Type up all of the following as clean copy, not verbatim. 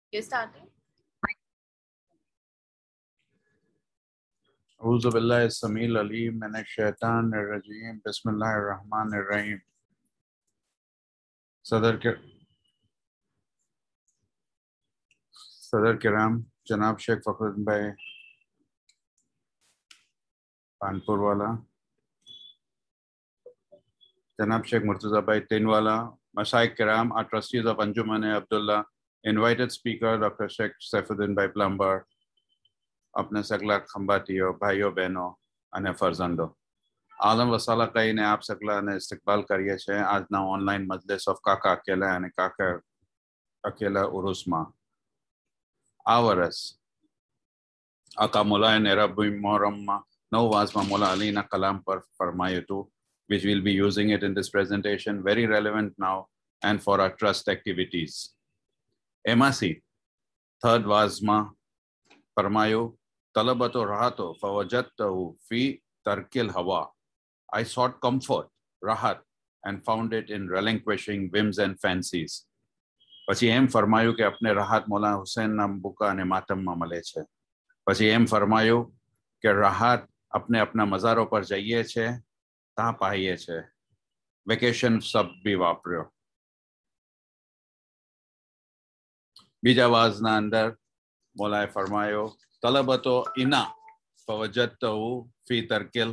You're starting? औज़ु बिल्लाहि समील अलीम मिनश शैतानिर रजीम बिस्मिल्लाहिर रहमानिर रहीम। सदर किराम जनाब शेख फखरुद्दीन भाई कानपुर वाला, जनाब शेख मुर्तज़ा भाई तिनवाला, मशाइख किराम, our trustees of Anjuman Abdullah, invited speaker Dr. Sheikh Saifuddin भाई प्लम्बर, अपने सगला खंबातियों भाइयों बहनों अने फर्जंदो आलम वसाला कई ने आप सगला ने इस्तकबाल करिए छे आज ना ऑनलाइन मजलिस ऑफ काका अकेला अने काका अकेला उरुसमा आ वरस आका मौला नेरबी मोहरम नौवाज़मा मौला अली ना कलाम पर फरमाए तो which we'll be using it in this presentation, very relevant now and for our trust activities. MRC, third Wazma, Parmayo, Talabato Rahato, Fawajatahu, Fi Tarkil Hawa. I sought comfort, Rahat, and found it in relinquishing whims and fancies. પછી એમ ફરમાયું કે अपने રાહત મૌલા હુસૈન ના બુકા અને માતમમાં મળે છે. પછી એમ ફરમાયું કે રાહત अपने अपना મઝારો પર જઈએ છે તા પાઈએ છે. વેકેશન શબ્દ બી વાપર્યો. બીજા વાઝના અંદર મૌલાએ ફરમાયો તલબતો ઇના ફવજતહુ ફી તરકિલ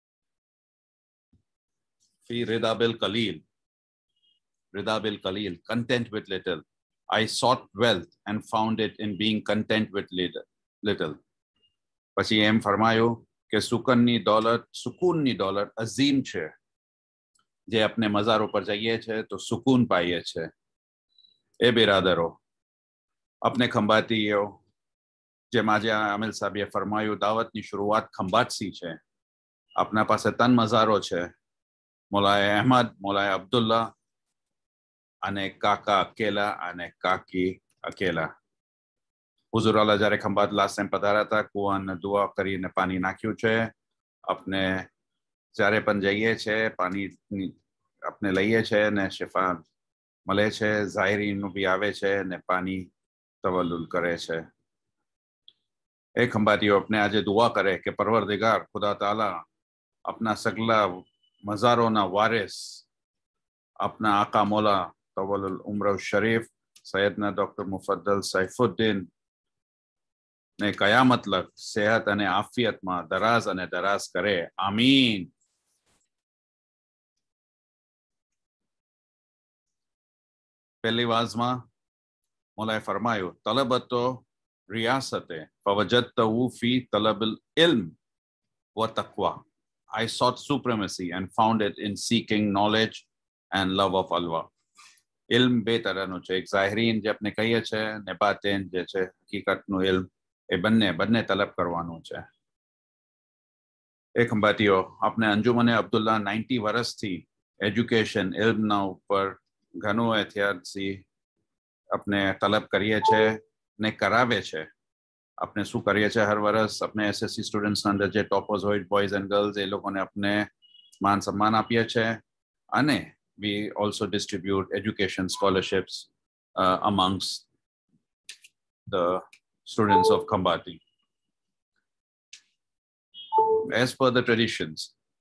ફી रिदा बिल कलील, Rida bil Khalil, content with little. I sought wealth and found it in being content with little. પછી એમ ફરમાયો કે સુકૂનની દોલત અઝીમ છે. જે આપણે મઝારો પર જઈએ છે તો સુકૂન પાઈએ છે. એ બિરાદરો, अपने ખંભાતીઓ, જેમ આજે આમિલ સાહેબે ફરમાયું દાવતની શરૂઆત ખંભાતથી છે. આપના પાસે તન મઝારો છે. મૌલાએ અહેમદ, મૌલાએ અબ્દુલ્લા અને કાકા અકેલા અને કાકી અકેલા. હુઝુર અલ્લાહ જ્યારે ખંભાત લાસ્ટ ટાઈમ પધાર્યા હતા કુવાને દુઆ કરીને પાણી નાખ્યું છે. આપણે જ્યારે પણ જઈએ છે પાણી આપણે લઈએ છે ને શિફા મળે છે. ઝાહિરીનું બી આવે છે ને પાણી તવલ્લુલ કરે છે. એ ખંભાતીઓ આપણે આજે દુઆ કરે કે પરવરદિગાર ખુદા તાલા अपना सगला मज़ारों वारिस अपना आका मौला तवल्लुल उम्र शरीफ सैयदना डॉक्टर मुफद्दल सैफुद्दीन ने कयामत लग सेहत अने आफियत में दराज अने दराज करे. आमीन. पहली वाज में मौलाए फरमायो तलबतो रियासते फवजदतहु फी तलबिल इल्म व तक़वा. I sought supremacy and found it in seeking knowledge and love of Allah. इल्म बे तरहनो छे. एक ज़ाहिरीन जे अपने कहीए छे ने बातेन जे छे हकीकतनो इल्म ए बन्ने तलब करवानो छे. एक खंभातीओ अपने अंजुमन अब्दुल्ला 90 वर्ष थी एज्युकेशन इल्मना ऊपर घणो एहतियाती अपने तलब करीए छे ने करावे छे. अपने शू करिए छे हर वर्ष अपने एसएससी स्टूडेंट्स अंदर जे टॉपर्स होय बॉयज एंड गर्ल्स ए लोगोने अपने मान सम्मान आपीए छे अने we also distribute education scholarships amongst the students of Khambati. As per the traditions,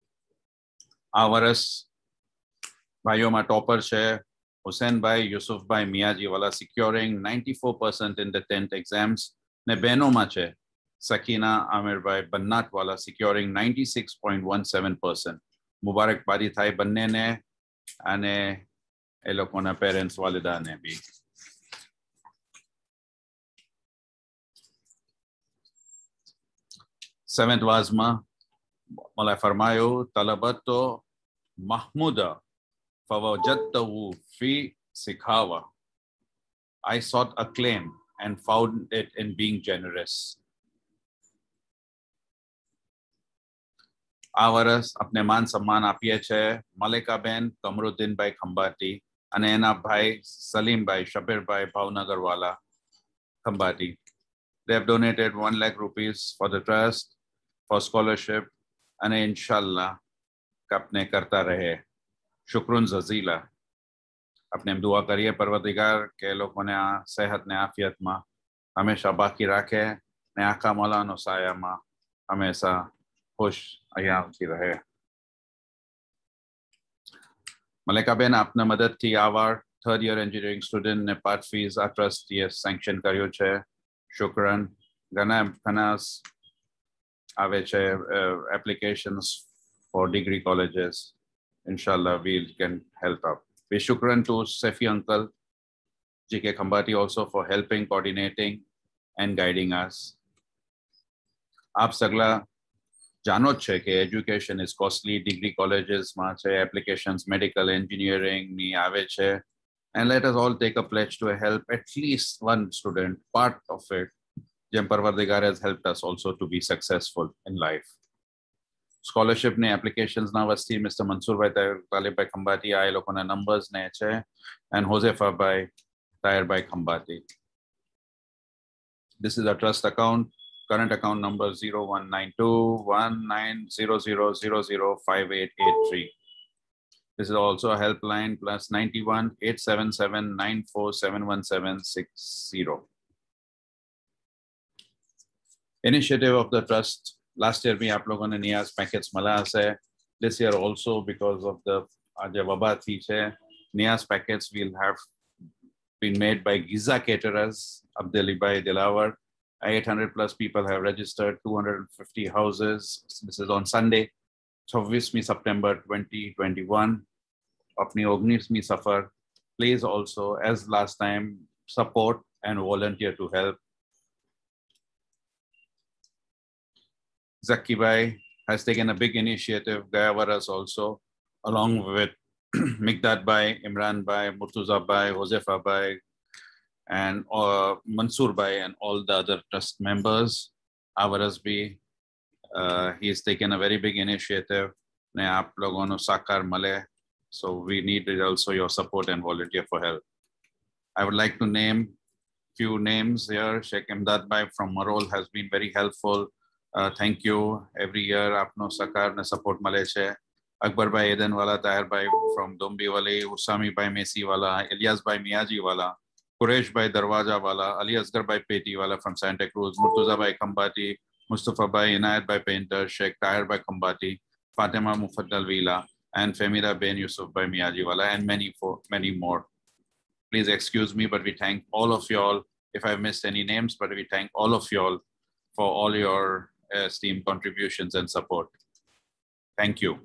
our भाइयों में टॉपर छे हुसैन भाई यूसुफ भाई मियाजी वाला securing 94% in the 10th exams. ने बहनों में छे सकीना आमिर भाई बन्नाट वाला securing 96.17%. मुबारकबादी थाई बन्ने ने अने ए लोकोना पेरेंट्स वालिदा ने भी. सेवेंथ वाज़मा मौलाए फरमायो तलबतो महमूदा फवजदतहु फी सिखावा. I sought acclaim and found it in being generous. आ वर्ष अपने मान सम्मान आपीए छे मलिका बेन कमरुद्दीन भाई खंभाती अने एना भाई सलीम भाई शबीर भाई भावनगर वाला खंभाती. They have donated 1 lakh rupees for the trust for scholarship अने इंशाल्लाह अपने करता रहे. शुक्रुन जजीला. अपने हम दुआ करिए परवरदिगार के लोगों ने सेहत ने आफियत में हमेशा बाकी रखे ने आका मौलानो साया में हमेशा खुश हयाती रहे। मलिका बेन आपने मदद थी our third year engineering student ने पार्ट फीस आ ट्रस्ट ये सेंक्शन કર્યો છે શુક્રન ઘણા આવે છે applications for degree colleges. Inshallah we can help out. We shukran to Safi uncle GK Khambati also for helping, coordinating and guiding us. आप सगला जानो छे कि education is costly degree colleges में छे एप्लिकेशंस मेडिकल इंजीनियरिंग ની આવે છે and let us all take a pledge to help at least one student part of it. Jem Parvardigar has helped us also to be successful in life. Scholarship ne applications na wasti Mr. Mansoor bhai Talib bhai Khambati आए लोगों ने numbers ने छे and Josefa bhai Tahir bhai Khambati. This is a trust account. Current account number 01921900005883. This is also a helpline plus 918779471760. Initiative of the trust. Last year we आप लोगों ने नियाज packets मला से. This year also because of the आज वबा थी छे नियाज packets will have been made by Giza Caterers, Abdeli Bhai Dilawar. 800 plus people have registered, 250 houses. This is on Sunday, 26 September 2021. Apni 19वीं सफर. Please also, as last time, support and volunteer to help. Zaki Bhai has taken a big initiative. Gayawaras also, along with Mikdad Bhai, Imran Bhai, Murtuza Bhai, Josefa Bhai, and Mansoor Bhai and all the other trust members. Avaras bhi, he has taken a very big initiative. Ne aap logon no sakar male, so we need also your support and volunteer for help. I would like to name few names here. Sheikh Imdad Bhai from Marol has been very helpful. Thank you. Every year apno sakar ne support male che. Akbar Bhai Eden wala, Tahir Bhai from Dombi wale, Usami Bhai Mesi wala, Ilyas Bhai Miyaji wala, Quresh Bhai Darwaja wala, Ali Asgar Bhai Peti wala from Santa Cruz, Murtuza Bhai Khambati, Mustafa Bhai Inayat Bhai Painter, Sheikh Tahir Bhai Khambati, Fatima Mufaddal Vila, and Femida Ben Yusuf Bhai Miyaji wala, and many more. Please excuse me, but we thank all of you all. If I've missed any names, but we thank all of you all for all your esteemed contributions and support. Thank you.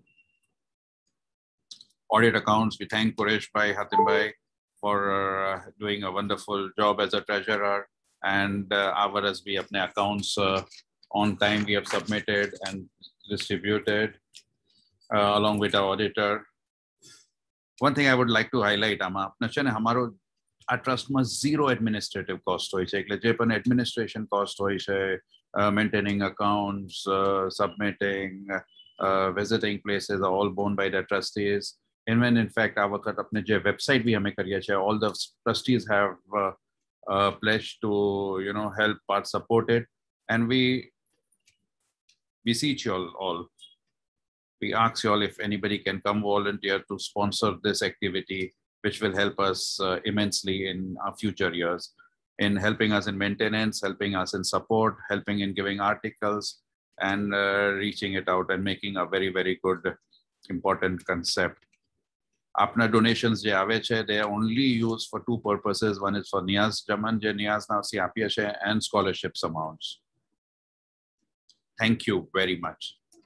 Audit accounts, we thank Quresh Bhai, Hatim Bhai for doing a wonderful job as a treasurer, and Avaras bhi apne accounts on time we have submitted and distributed along with our auditor. One thing I would like to highlight, ama apne chhe ne hamaro a trust ma zero administrative cost hoy chhe, એટલે જે પણ administration cost hoy chhe, maintaining accounts, submitting, visiting places are all borne by the trustees. And when in fact our apne je website bhi hame kariya hai, all the trustees have pledged to help part support it, and we beseech you all, we ask you all if anybody can come volunteer to sponsor this activity, which will help us immensely in our future years in helping us in maintenance, helping us in support, helping in giving articles, and reaching it out and making a very, very good important concept. Apna donations je ave che, they are only used for two purposes. One is for Niyaz Jaman je Niyaz na si apya che, and scholarships amounts. Thank you very much.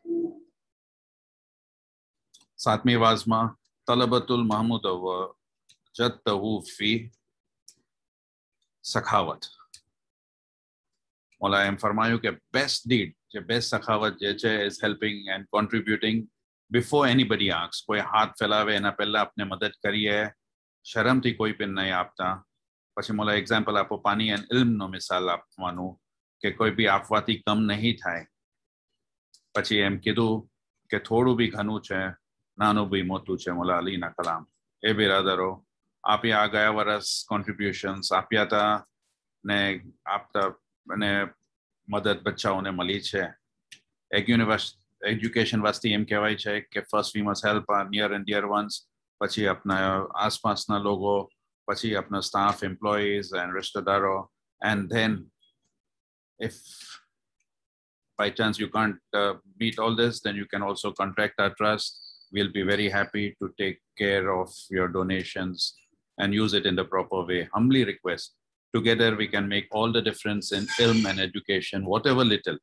Satmi Wazma Talabatul Mahmud Jattahu fi Sakhawat. Mola em farmayu ke best deed, je best sakhawat je che is helping and contributing before anybody asks. कोई हाथ फैलावे एना पहला अपने मदद करिए, शर्म थी कोई पिन नहीं आपता. પછી મોલા એક્ઝામ્પલ આપો પાણી એન્ડ ઇલ્મનો મિસાલ આપવાનું કે કોઈ બી આપવાથી કમ નહીં થાય. પછી એમ કીધું કે થોડું બી ઘણું છે, નાનું બી મોટું છે. મોલા અલીના કલામ એ બિરાદરો આપ્યા આ ગયા વરસ કોન્ટ્રીબ્યુશન્સ આપ્યા હતા ને આપતા અને મદદ બચ્ચાઓને મળી છે. એક એજ્યુકેશન વાસ્તે એમ કહેવાય છે કે first we must help our near and dear ones. પછી આપના આસપાસના લોકો, પછી આપના staff, employees and रिश्तेदारों. And then if by chance you can't meet all this, then you can also contact our trust. We'll be very happy to take care of your donations and use it in the proper way. Humbly request, together we can make all the difference in ilm and education, whatever little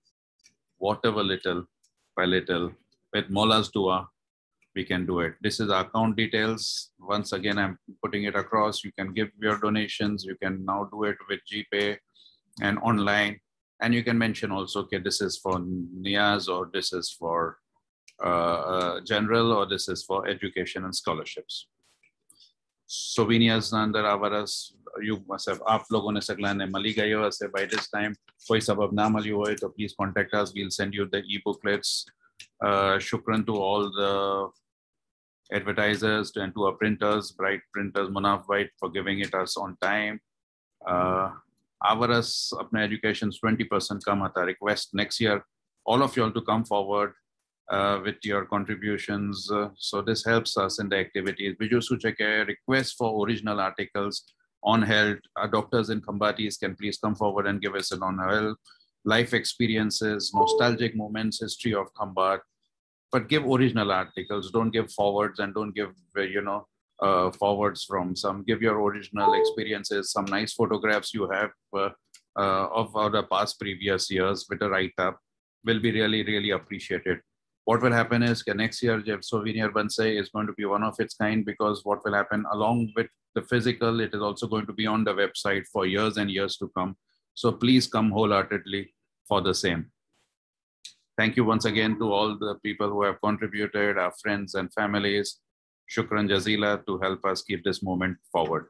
by little, with Mola's dua, we can do it. This is our account details. Once again, I'm putting it across. You can give your donations. You can now do it with GPay and online. And you can mention also, okay, this is for Niyaz, or this is for general, or this is for education and scholarships. Souvenirs under Avaras, you must have, आप लोगों ने सगला ने मली गए हो ऐसे by this time. कोई सबब ना मली हो तो please contact us. We'll send you the e-booklets. Shukran to all the advertisers and to our printers, Bright Printers, Munaf White, for giving it us on time. Avaras apne education's 20% kam hata. Request next year all of you all to come forward with your contributions. So this helps us in the activities. Biju Sucheke, request for original articles on health. Our doctors in Khambatis can please come forward and give us an on health, life experiences, nostalgic moments, history of Khambat. But give original articles. Don't give forwards, and don't give forwards from some. Give your original experiences, some nice photographs you have of the past previous years with a write-up will be really, really appreciated. What will happen is next year, Jeff Souvenir Bansai is going to be one of its kind, because what will happen along with the physical, it is also going to be on the website for years and years to come. So please come wholeheartedly for the same. Thank you once again to all the people who have contributed, our friends and families. Shukran Jazila to help us keep this movement forward.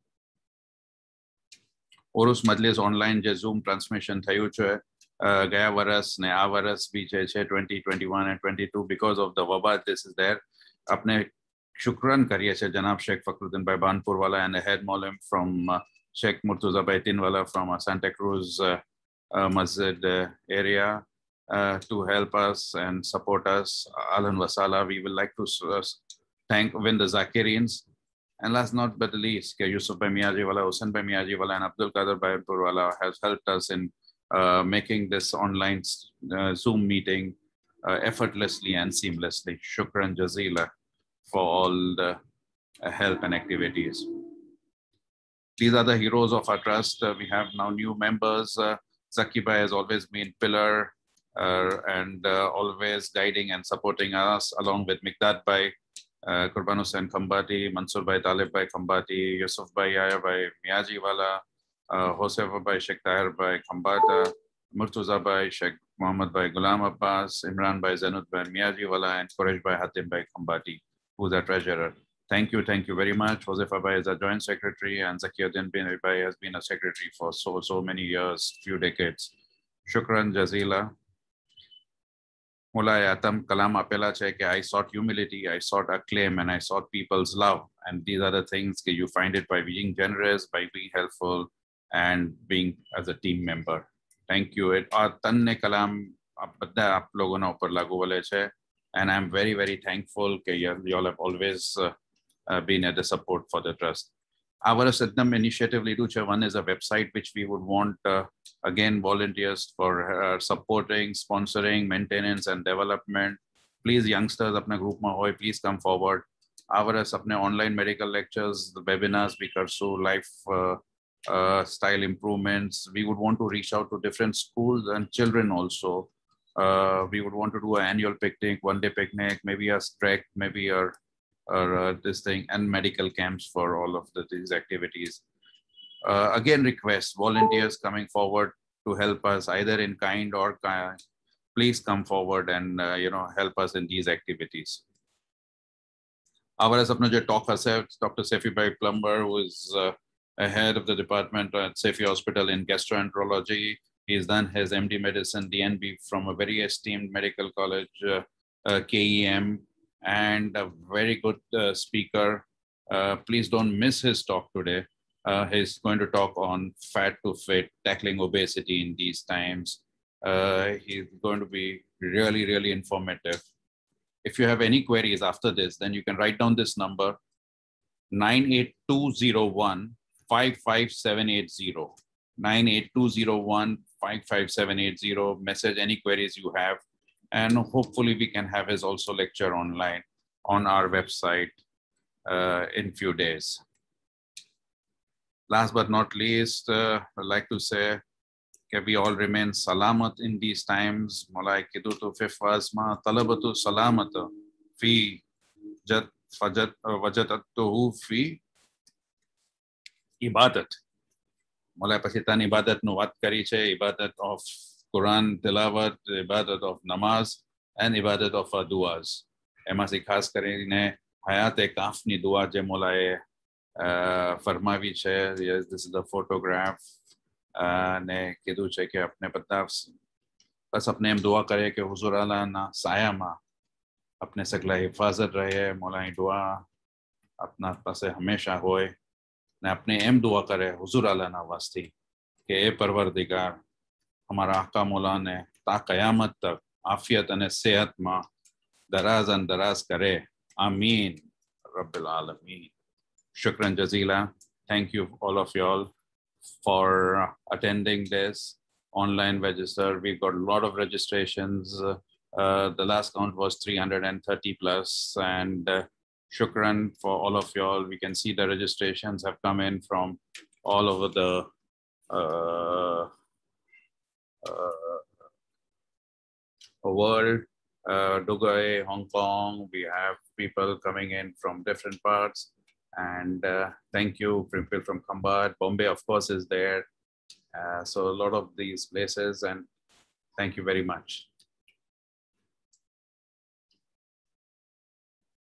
Orus Majlis online je Zoom transmission thayu છે ગયા વર્ષ ને આ વર્ષ બી છે 2021 and 22 because of the wabah. This is there. આપણે શુક્રાન કરીએ છીએ જનાબ Sheikh ફખરુદ્દીનભાઈ બાનપુરવાલા and the head Maulam from Sheikh Murtuzabai Tinwala from Santa Cruz Masjid area to help us and support us. Ahlan wa sahlan. We would like to thank the Zakirins. And last not but the least, Yusuf Bhai Miyajiwala, Hussain Bhai Miyajiwala and Abdul Qadir Bhai Purwala has helped us in making this online Zoom meeting effortlessly and seamlessly. Shukran Jazila for all the help and activities. These are the heroes of our trust. We have now new members. Zaki Bhai has always been pillar and always guiding and supporting us, along with Mikdad Bhai, Qurban Hussain Khambati, Mansur Bhai Talib Bhai Khambati, Yusuf Bhai Yaya Bhai Miyajiwala, Hosefa Bhai Sheikh Tahir Bhai Khambata, Murtuza Bhai Sheikh Muhammad Bhai Ghulam Abbas, Imran Bhai Zanud Bhai Miyajiwala, and Quresh Bhai Hatim Bhai Khambati, who's our treasurer. Thank you very much. Hosefa Bhai is a joint secretary, and Zakiuddin Bhai has been a secretary for so many years, few decades. Shukran Jazila. Mulai Atam Kalam apela che ke I sought humility, I sought acclaim, and I sought people's love. And these are the things that you find it by being generous, by being helpful, and being as a team member. Thank you. Tanne Kalam badda aap logon na upar lagu wale che, and I'm very thankful that you all have always been at the support for the trust. Our Siddham initiative leader, one is a website which we would want again volunteers for supporting, sponsoring, maintenance and development. Please youngsters apne group ma hoy, please come forward. Our apne online medical lectures, the webinars we karsu, life style improvements. We would want to reach out to different schools and children also. We would want to do an annual picnic, one-day picnic, maybe a trek, maybe this thing, and medical camps for all of these activities. Again, request volunteers coming forward to help us either in kind or please come forward and help us in these activities. Our talk herself, Dr. Sefi Bhai Plumber, who is head of the department at Sefi Hospital in gastroenterology. He's done his MD medicine, DNB, from a very esteemed medical college, KEM, and a very good speaker. Please don't miss his talk today. He's going to talk on fat to fit, tackling obesity in these times. He's going to be really informative. If you have any queries after this, then you can write down this number 98201 55780. 98201 55780. Message any queries you have, and hopefully we can have his also lecture online on our website in few days. Last but not least, I'd like to say that we all remain salamat in these times. Mulai kidutu fifazma talabatu salamata fi jat fajat wajatatuhu fi ibadat. Mulai pasitan ibadat nu wat kari che, ibadat of Quran tilawat, ibadat of namaz, and ibadat of duas. Emasih khas karine hayat kafni dua je mulai ફરમાવી છે. Yes, this is the photograph. ને કીધું છે કે આપણે બધા બસ આપણે એમ દુઆ કરીએ કે હુઝુર અલ્લાહના સાયામાં આપણે સગલા હિફાજત રહે. મોલાની દુઆ આપના પાસે હંમેશા હોય ને આપણે એમ દુઆ કરે હુઝુર અલ્લાહના વાસ્તે કે એ પરવરદિગાર અમારા આકા મૌલાને તા કયામત તક આફિયત અને સેહતમાં દરાજ કરે. આમીન રબ્બિલ આલમીન. Shukran Jazila. Thank you all of y'all for attending this online register. We've got a lot of registrations. The last count was 330 plus, and shukran for all of y'all. We can see the registrations have come in from all over the world. Dubai, Hong Kong, we have people coming in from different parts. And thank you, people from Khambhat. Bombay, of course, is there. So a lot of these places, and thank you very much.